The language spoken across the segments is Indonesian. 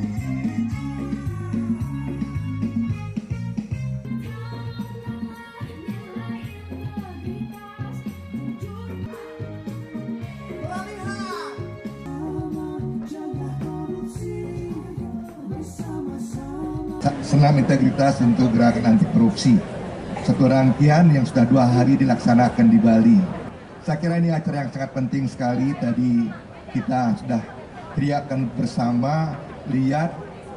Senam integritas untuk gerakan anti korupsi. Satu rangkaian yang sudah 2 hari dilaksanakan di Bali. Saya kira ini acara yang sangat penting sekali. Tadi kita sudah teriakkan bersama, lihat,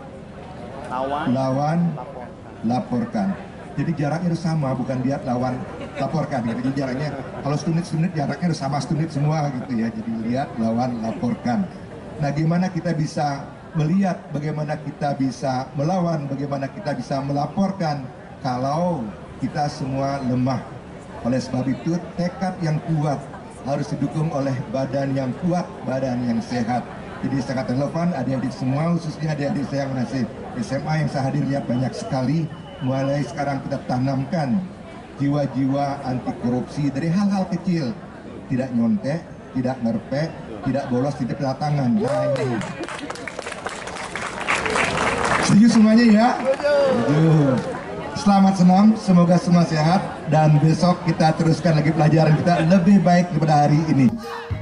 lawan, laporkan. Jadi jaraknya harus sama, bukan lihat, lawan, laporkan. Jadi jaraknya, kalau setunit jaraknya harus sama setunit semua gitu ya. Jadi lihat, lawan, laporkan. Nah, gimana kita bisa melihat, bagaimana kita bisa melawan, bagaimana kita bisa melaporkan kalau kita semua lemah. Oleh sebab itu, tekad yang kuat harus didukung oleh badan yang kuat, badan yang sehat. Jadi sangat relevan adik-adik semua, khususnya adik-adik saya yang masih SMA yang saya hadir lihat banyak sekali. Mulai sekarang kita tanamkan jiwa-jiwa anti korupsi dari hal-hal kecil. Tidak nyontek, tidak ngerpek, tidak bolos, tidak tangan. Nah, ini. Setuju semuanya ya? Setuju. Selamat senam, semoga semua sehat, dan besok kita teruskan lagi pelajaran kita lebih baik daripada hari ini.